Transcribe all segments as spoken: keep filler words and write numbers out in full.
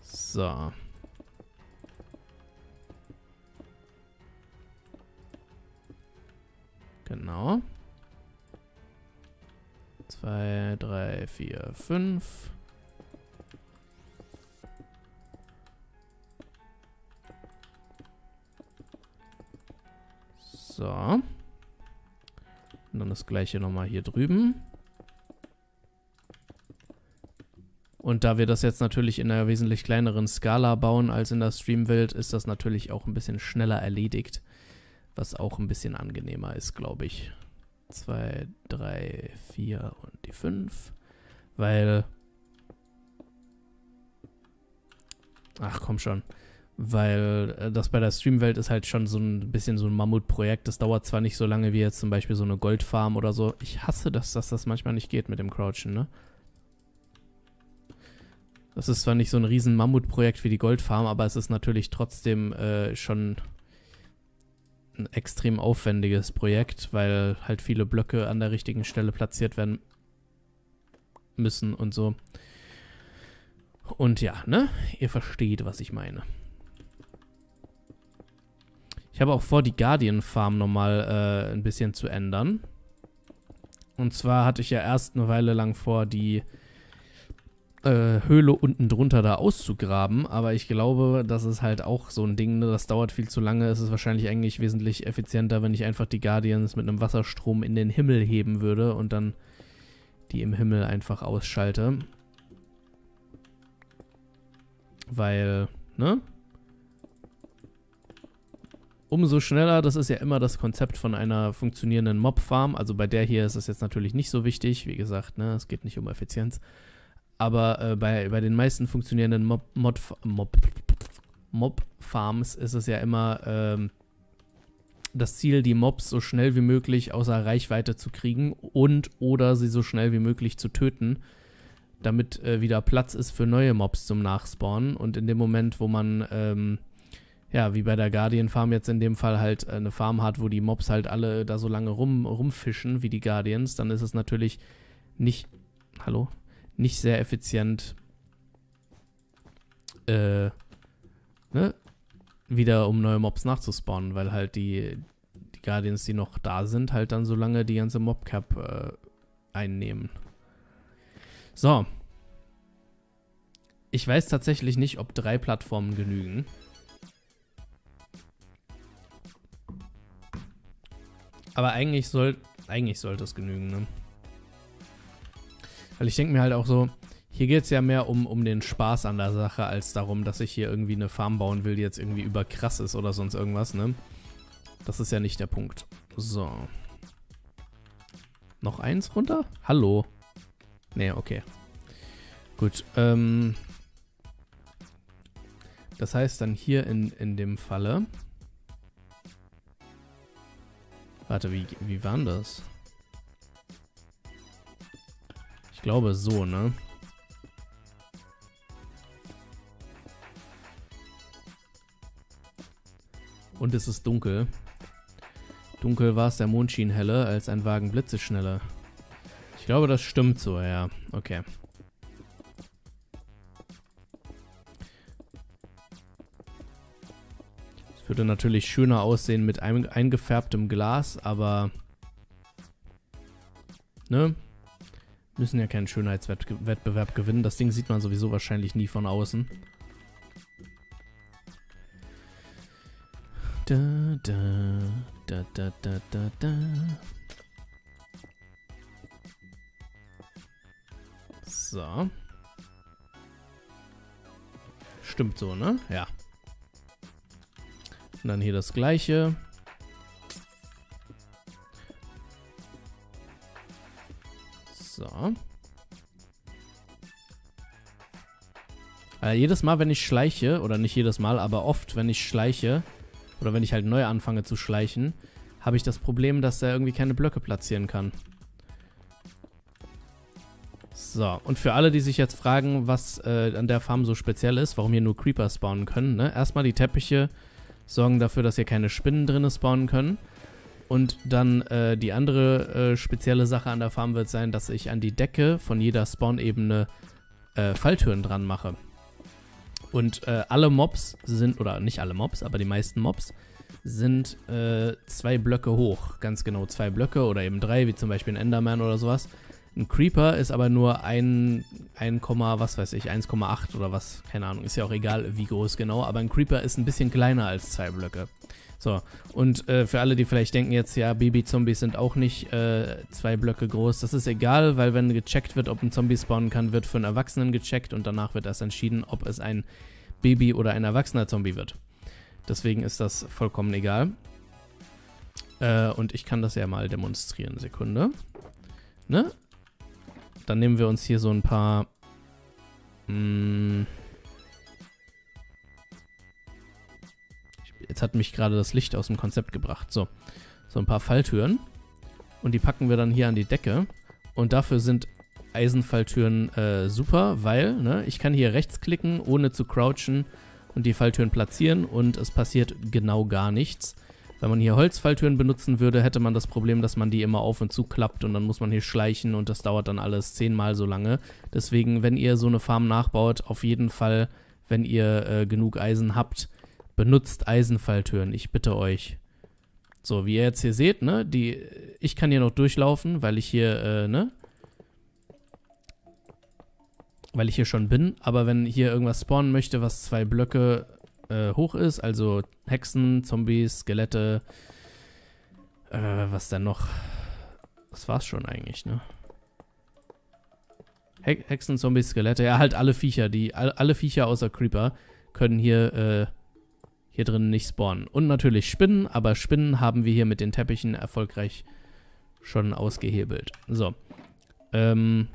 So. Genau. Zwei, drei, vier, fünf. So. Und dann das gleiche nochmal hier drüben. Und da wir das jetzt natürlich in einer wesentlich kleineren Skala bauen als in der Streamwelt, ist das natürlich auch ein bisschen schneller erledigt. Was auch ein bisschen angenehmer ist, glaube ich. Zwei, drei, vier und die fünf. Weil... Ach, komm schon. Weil äh, das bei der Streamwelt ist halt schon so ein bisschen so ein Mammutprojekt. Das dauert zwar nicht so lange wie jetzt zum Beispiel so eine Goldfarm oder so. Ich hasse das, dass das manchmal nicht geht mit dem Crouchen, ne? Das ist zwar nicht so ein riesen Mammutprojekt wie die Goldfarm, aber es ist natürlich trotzdem äh, schon ein extrem aufwendiges Projekt, weil halt viele Blöcke an der richtigen Stelle platziert werden müssen und so. Und ja, ne? Ihr versteht, was ich meine. Ich habe auch vor, die Guardian Farm nochmal äh, ein bisschen zu ändern. Und zwar hatte ich ja erst eine Weile lang vor, die äh, Höhle unten drunter da auszugraben, aber ich glaube, das ist halt auch so ein Ding, ne? Das dauert viel zu lange. Es ist wahrscheinlich eigentlich wesentlich effizienter, wenn ich einfach die Guardians mit einem Wasserstrom in den Himmel heben würde und dann die im Himmel einfach ausschalte. Weil, ne? Umso schneller, das ist ja immer das Konzept von einer funktionierenden Mob-Farm. Also bei der hier ist es jetzt natürlich nicht so wichtig. Wie gesagt, ne, es geht nicht um Effizienz. Aber äh, bei, bei den meisten funktionierenden Mob, Mod, Mob, Mob-Farms ist es ja immer ähm, das Ziel, die Mobs so schnell wie möglich außer Reichweite zu kriegen und oder sie so schnell wie möglich zu töten, damit äh, wieder Platz ist für neue Mobs zum Nachspawnen. Und in dem Moment, wo man, ähm, ja, wie bei der Guardian Farm jetzt in dem Fall halt eine Farm hat, wo die Mobs halt alle da so lange rum, rumfischen wie die Guardians, dann ist es natürlich nicht, hallo, nicht sehr effizient, äh, ne, wieder um neue Mobs nachzuspawnen, weil halt die, die Guardians, die noch da sind, halt dann so lange die ganze Mobcap äh, einnehmen. So. Ich weiß tatsächlich nicht, ob drei Plattformen genügen. Aber eigentlich soll, eigentlich sollte es genügen, ne? Weil ich denke mir halt auch so, hier geht es ja mehr um, um den Spaß an der Sache, als darum, dass ich hier irgendwie eine Farm bauen will, die jetzt irgendwie überkrass ist oder sonst irgendwas, ne? Das ist ja nicht der Punkt. So. Noch eins runter? Hallo? Nee, okay. Gut, ähm... das heißt dann hier in, in dem Falle... Warte, wie, wie war denn das? Ich glaube so, ne? Und es ist dunkel. Dunkel war es, der Mond schien helle, als ein Wagen blitzeschnelle. Ich glaube, das stimmt so, ja. Okay. Es würde natürlich schöner aussehen mit einem eingefärbtem Glas, aber ne? Müssen ja keinen Schönheitswettbewerb gewinnen. Das Ding sieht man sowieso wahrscheinlich nie von außen. Da, da, da, da, da, da, da. So. Stimmt so, ne? Ja. Und dann hier das gleiche. So. Äh, jedes Mal, wenn ich schleiche, oder nicht jedes Mal, aber oft, wenn ich schleiche, oder wenn ich halt neu anfange zu schleichen, habe ich das Problem, dass er irgendwie keine Blöcke platzieren kann. So, und für alle, die sich jetzt fragen, was äh, an der Farm so speziell ist, warum hier nur Creeper spawnen können, ne? Erstmal die Teppiche sorgen dafür, dass hier keine Spinnen drin spawnen können. Und dann äh, die andere äh, spezielle Sache an der Farm wird sein, dass ich an die Decke von jeder Spawn-Ebene äh, Falltüren dran mache. Und äh, alle Mobs sind, oder nicht alle Mobs, aber die meisten Mobs sind äh, zwei Blöcke hoch. Ganz genau zwei Blöcke oder eben drei, wie zum Beispiel ein Enderman oder sowas. Ein Creeper ist aber nur ein, ein, was weiß ich, eins Komma acht oder was, keine Ahnung, ist ja auch egal, wie groß genau, aber ein Creeper ist ein bisschen kleiner als zwei Blöcke. So, und äh, für alle, die vielleicht denken jetzt, ja, Baby-Zombies sind auch nicht äh, zwei Blöcke groß, das ist egal, weil wenn gecheckt wird, ob ein Zombie spawnen kann, wird für einen Erwachsenen gecheckt und danach wird erst entschieden, ob es ein Baby oder ein erwachsener Zombie wird. Deswegen ist das vollkommen egal. Äh, und ich kann das ja mal demonstrieren. Sekunde. Ne? Dann nehmen wir uns hier so ein paar... Mh, jetzt hat mich gerade das Licht aus dem Konzept gebracht. So, so ein paar Falltüren. Und die packen wir dann hier an die Decke. Und dafür sind Eisenfalltüren äh, super, weil ne, ich kann hier rechts klicken, ohne zu crouchen und die Falltüren platzieren und es passiert genau gar nichts. Wenn man hier Holzfalltüren benutzen würde, hätte man das Problem, dass man die immer auf und zu klappt und dann muss man hier schleichen und das dauert dann alles zehnmal so lange. Deswegen, wenn ihr so eine Farm nachbaut, auf jeden Fall, wenn ihr äh, genug Eisen habt, benutzt Eisenfalltüren, ich bitte euch. So, wie ihr jetzt hier seht, ne, die, ich kann hier noch durchlaufen, weil ich hier, äh, ne, weil ich hier schon bin, aber wenn hier irgendwas spawnen möchte, was zwei Blöcke äh, hoch ist, also Hexen, Zombies, Skelette, äh, was denn noch? Das war's schon eigentlich, ne? He Hexen, Zombies, Skelette, ja, halt alle Viecher, die, all, alle Viecher außer Creeper können hier, äh, hier drin nicht spawnen. Und natürlich Spinnen, aber Spinnen haben wir hier mit den Teppichen erfolgreich schon ausgehebelt. So. Ähm,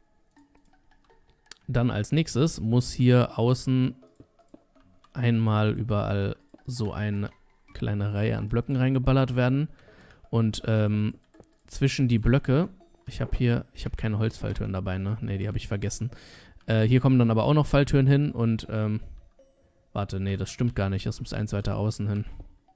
dann als nächstes muss hier außen einmal überall so eine kleine Reihe an Blöcken reingeballert werden. Und ähm, zwischen die Blöcke, ich habe hier, ich habe keine Holzfalltüren dabei, ne? Ne, die habe ich vergessen. Äh, hier kommen dann aber auch noch Falltüren hin und, ähm, warte, nee, das stimmt gar nicht. Das muss eins weiter außen hin.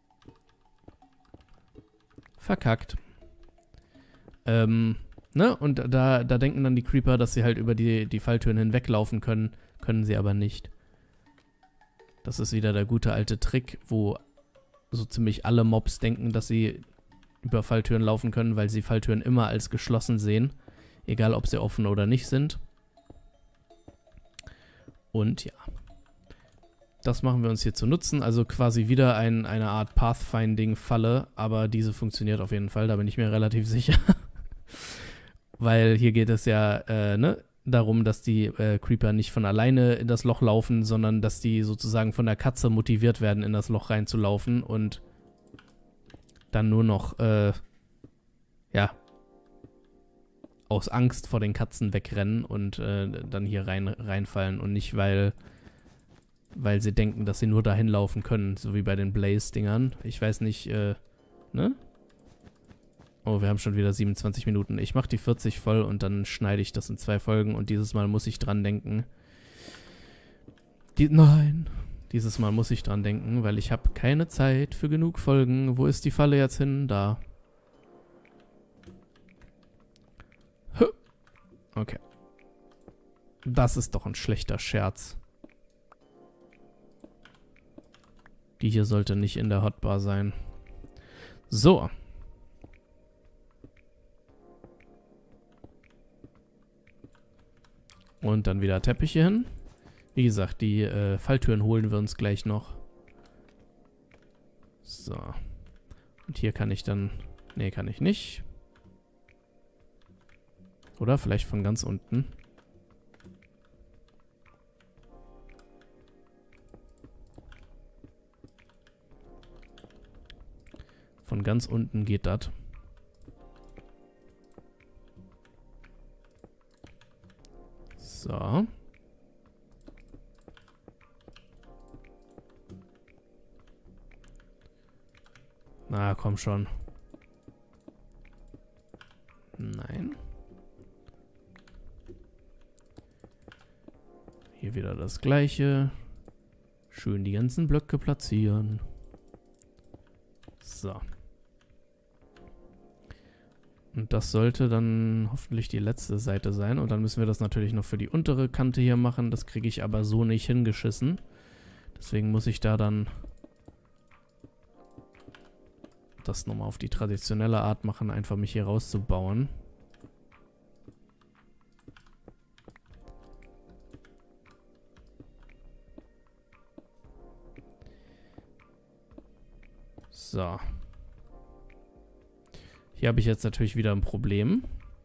Verkackt. Ähm, ne? Und da, da denken dann die Creeper, dass sie halt über die, die Falltüren hinweglaufen können. Können sie aber nicht. Das ist wieder der gute alte Trick, wo so ziemlich alle Mobs denken, dass sie über Falltüren laufen können, weil sie Falltüren immer als geschlossen sehen. Egal, ob sie offen oder nicht sind. Und ja. Das machen wir uns hier zu nutzen. Also quasi wieder ein, eine Art Pathfinding-Falle, aber diese funktioniert auf jeden Fall, da bin ich mir relativ sicher. Weil hier geht es ja äh, ne, darum, dass die äh, Creeper nicht von alleine in das Loch laufen, sondern dass die sozusagen von der Katze motiviert werden, in das Loch reinzulaufen und dann nur noch, äh, ja, aus Angst vor den Katzen wegrennen und äh, dann hier rein, reinfallen und nicht, weil, weil sie denken, dass sie nur dahin laufen können, so wie bei den Blaze-Dingern. Ich weiß nicht, äh, ne? Oh, wir haben schon wieder siebenundzwanzig Minuten. Ich mache die vierzig voll und dann schneide ich das in zwei Folgen und dieses Mal muss ich dran denken. Die, nein, dieses Mal muss ich dran denken, weil ich habe keine Zeit für genug Folgen. Wo ist die Falle jetzt hin? Da. Okay. Das ist doch ein schlechter Scherz. Die hier sollte nicht in der Hotbar sein. So. Und dann wieder Teppiche hin. Wie gesagt, die äh, Falltüren holen wir uns gleich noch. So. Und hier kann ich dann... Nee, kann ich nicht. Oder vielleicht von ganz unten. Von ganz unten geht das. So. Na, komm schon. Nein. Hier wieder das Gleiche. Schön die ganzen Blöcke platzieren. So. Und das sollte dann hoffentlich die letzte Seite sein. Und dann müssen wir das natürlich noch für die untere Kante hier machen. Das kriege ich aber so nicht hingeschissen. Deswegen muss ich da dann das nochmal auf die traditionelle Art machen, einfach mich hier rauszubauen. So. Hier habe ich jetzt natürlich wieder ein Problem.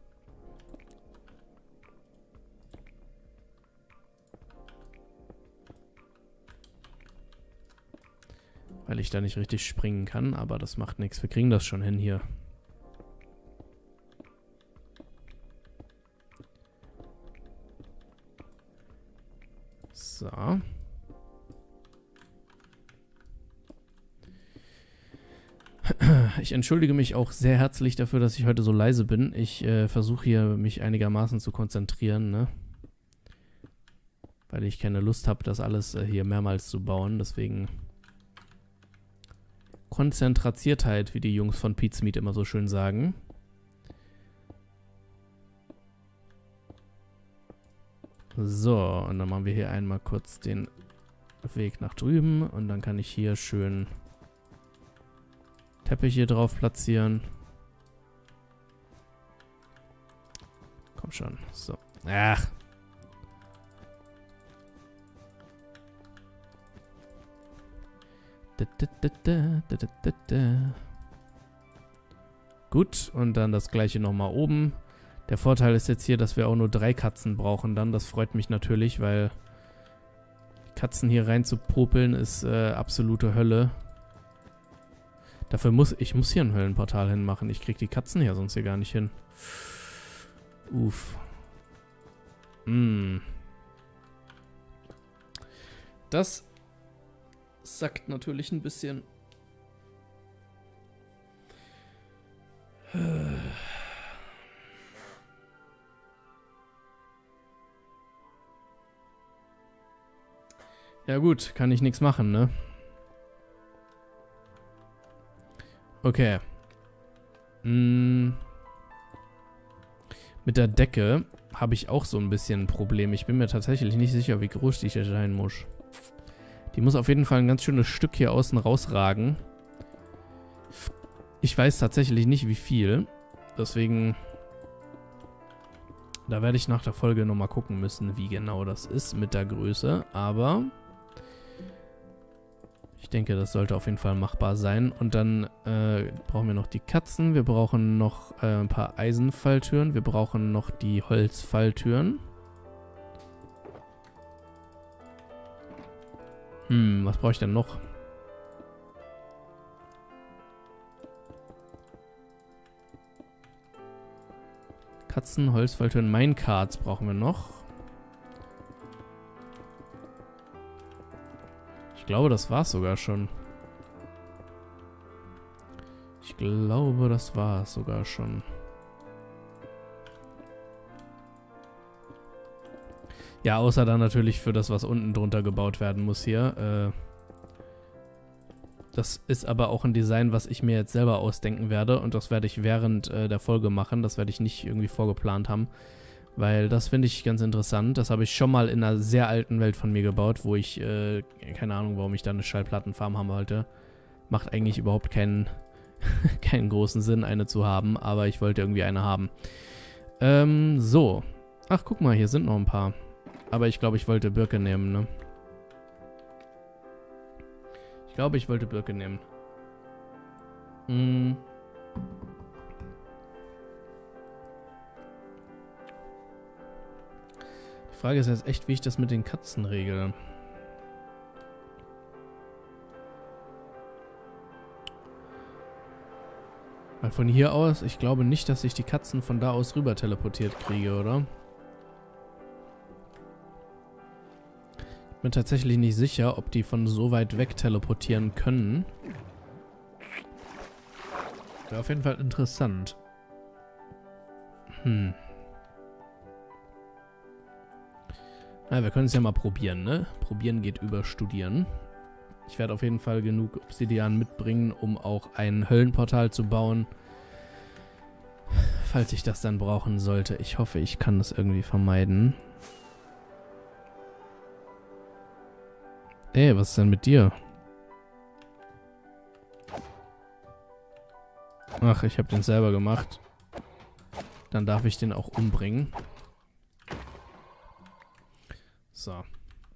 Weil ich da nicht richtig springen kann, aber das macht nichts. Wir kriegen das schon hin hier. So. Ich entschuldige mich auch sehr herzlich dafür, dass ich heute so leise bin. Ich äh, versuche hier, mich einigermaßen zu konzentrieren, ne? Weil ich keine Lust habe, das alles äh, hier mehrmals zu bauen. Deswegen Konzentratiertheit, wie die Jungs von Pete's Meat immer so schön sagen. So, und dann machen wir hier einmal kurz den Weg nach drüben. Und dann kann ich hier schön Teppich hier drauf platzieren. Komm schon. So. Ach. Da, da, da, da, da, da, da. Gut, und dann das gleiche nochmal oben. Der Vorteil ist jetzt hier, dass wir auch nur drei Katzen brauchen dann. Das freut mich natürlich, weil Katzen hier rein zu popeln ist äh, absolute Hölle. Dafür muss ich muss hier ein Höllenportal hinmachen. Ich krieg die Katzen hier sonst hier gar nicht hin. Uff. Mm. Das sackt natürlich ein bisschen. Ja gut, kann ich nichts machen, ne? Okay. Mm. Mit der Decke habe ich auch so ein bisschen ein Problem. Ich bin mir tatsächlich nicht sicher, wie groß die hier sein muss. Die muss auf jeden Fall ein ganz schönes Stück hier außen rausragen. Ich weiß tatsächlich nicht, wie viel. Deswegen, da werde ich nach der Folge nochmal gucken müssen, wie genau das ist mit der Größe. Aber ich denke, das sollte auf jeden Fall machbar sein. Und dann äh, brauchen wir noch die Katzen. Wir brauchen noch äh, ein paar Eisenfalltüren. Wir brauchen noch die Holzfalltüren. Hm, was brauche ich denn noch? Katzen, Holzfalltüren, Minecarts brauchen wir noch. Ich glaube, das war's sogar schon. Ich glaube, das war's sogar schon. Ja, außer dann natürlich für das, was unten drunter gebaut werden muss hier. Äh, das ist aber auch ein Design, was ich mir jetzt selber ausdenken werde. Und das werde ich während äh, der Folge machen. Das werde ich nicht irgendwie vorgeplant haben. Weil das finde ich ganz interessant. Das habe ich schon mal in einer sehr alten Welt von mir gebaut, wo ich, äh, keine Ahnung, warum ich da eine Schallplattenfarm haben wollte. Macht eigentlich überhaupt keinen, keinen großen Sinn, eine zu haben. Aber ich wollte irgendwie eine haben. Ähm, so. Ach, guck mal, hier sind noch ein paar. Aber ich glaube, ich wollte Birke nehmen, ne? Ich glaube, ich wollte Birke nehmen. Hm. Die Frage ist jetzt echt, wie ich das mit den Katzen regle. Weil von hier aus, ich glaube nicht, dass ich die Katzen von da aus rüber teleportiert kriege, oder? Bin tatsächlich nicht sicher, ob die von so weit weg teleportieren können. Wäre auf jeden Fall interessant. Hm. Na, wir können es ja mal probieren, ne? Probieren geht über Studieren. Ich werde auf jeden Fall genug Obsidian mitbringen, um auch ein Höllenportal zu bauen. Falls ich das dann brauchen sollte. Ich hoffe, ich kann das irgendwie vermeiden. Ey, was ist denn mit dir? Ach, ich habe den selber gemacht. Dann darf ich den auch umbringen. So.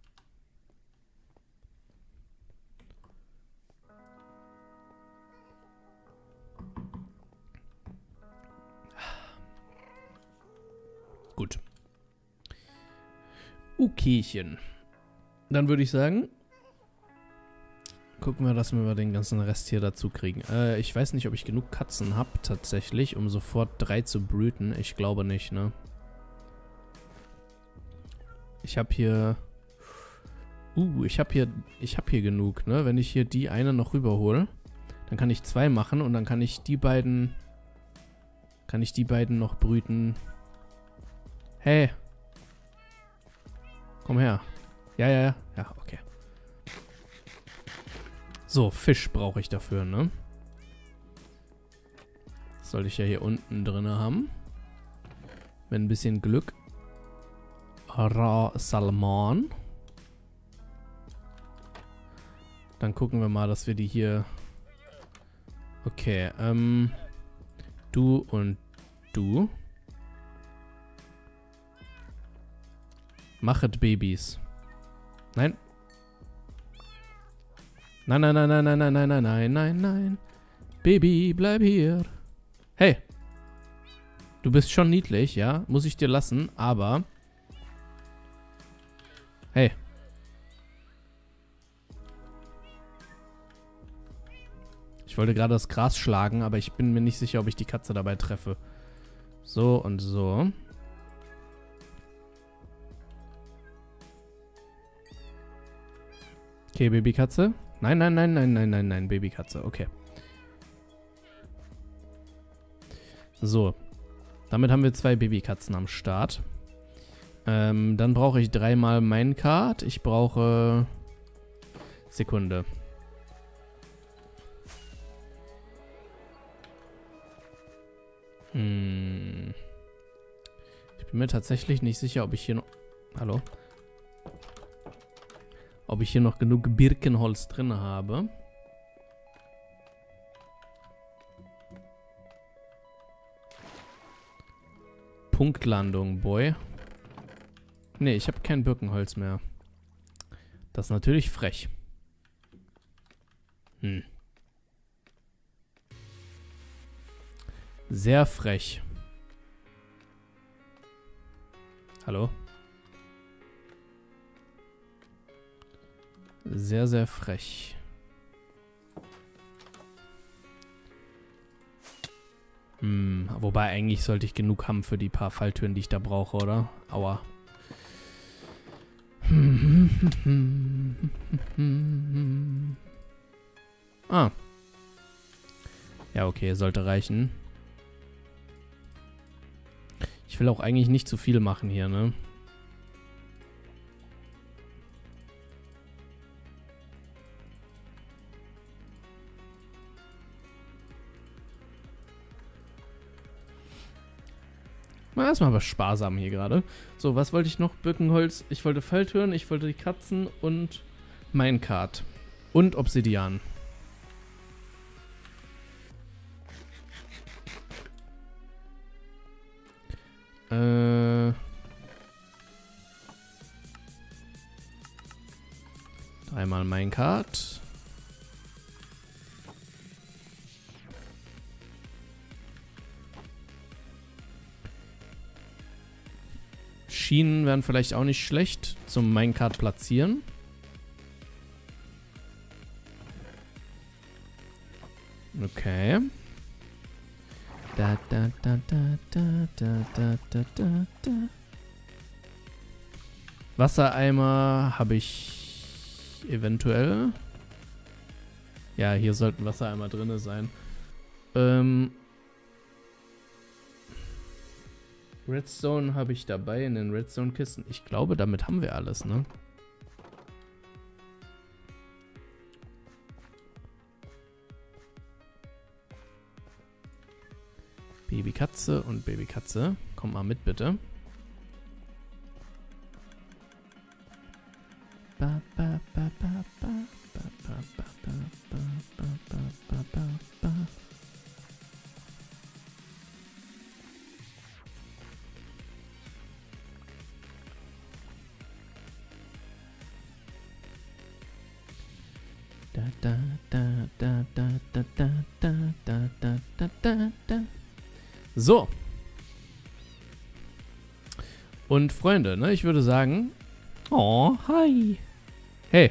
Gut. Okaychen. Dann würde ich sagen, gucken wir, dass wir den ganzen Rest hier dazu kriegen. Äh, ich weiß nicht, ob ich genug Katzen habe, tatsächlich, um sofort drei zu brüten. Ich glaube nicht, ne? Ich habe hier... Uh, ich habe hier... Ich habe hier genug, ne? Wenn ich hier die eine noch rüberhole, dann kann ich zwei machen und dann kann ich die beiden... Kann ich die beiden noch brüten. Hey! Komm her. Ja, ja, ja. Ja, okay. So, Fisch brauche ich dafür, ne? Das sollte ich ja hier unten drin haben. Mit ein bisschen Glück. Ra Salmon. Dann gucken wir mal, dass wir die hier... Okay, ähm... Du und du. Machet Babys. Nein. Nein, nein, nein, nein, nein, nein, nein, nein, nein, nein, nein. Baby, bleib hier. Hey. Du bist schon niedlich, ja? Muss ich dir lassen, aber... Hey. Ich wollte gerade das Gras schlagen, aber ich bin mir nicht sicher, ob ich die Katze dabei treffe. So und so. Okay, Babykatze. Nein, nein, nein, nein, nein, nein, nein, Babykatze. Okay. So. Damit haben wir zwei Babykatzen am Start. Ähm, dann brauche ich dreimal Minecart. Ich brauche... Sekunde. Hm. Ich bin mir tatsächlich nicht sicher, ob ich hier noch... Hallo? Ob ich hier noch genug Birkenholz drin habe. Punktlandung, Boy. Nee, ich habe kein Birkenholz mehr. Das ist natürlich frech. Hm. Sehr frech. Hallo? Sehr, sehr frech. Hm, wobei eigentlich sollte ich genug haben für die paar Falltüren, die ich da brauche, oder? Aua. Ah. Ja, okay, sollte reichen. Ich will auch eigentlich nicht zu viel machen hier, ne? Mal erstmal was sparsam hier gerade. So, was wollte ich noch? Birkenholz. Ich wollte Falltüren, ich wollte die Katzen und Minecart. Und Obsidian. Äh. Dreimal Minecart. Schienen wären vielleicht auch nicht schlecht zum Minecart platzieren. Okay. Da, da, da, da, da, da, da, da, da, da. Wassereimer habe ich eventuell. Ja, hier sollten Wassereimer drin sein. Ähm... Redstone habe ich dabei in den Redstone-Kisten. Ich glaube, damit haben wir alles, ne? Babykatze und Babykatze. Komm mal mit, bitte. Ba, ba, Da, da, da, da, da, da, da, da, da, da, da, da, da. So. Und Freunde, ne, ich würde sagen... Oh, hi. Hey.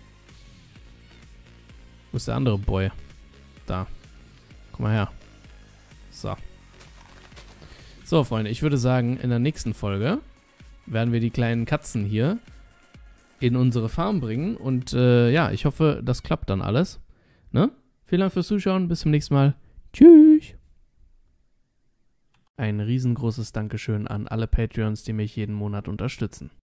Wo ist der andere Boy? Da. Komm mal her. So. So, Freunde, ich würde sagen, in der nächsten Folge werden wir die kleinen Katzen hier in unsere Farm bringen. Und äh, ja, ich hoffe, das klappt dann alles. Ne? Vielen Dank fürs Zuschauen. Bis zum nächsten Mal. Tschüss. Ein riesengroßes Dankeschön an alle Patreons, die mich jeden Monat unterstützen.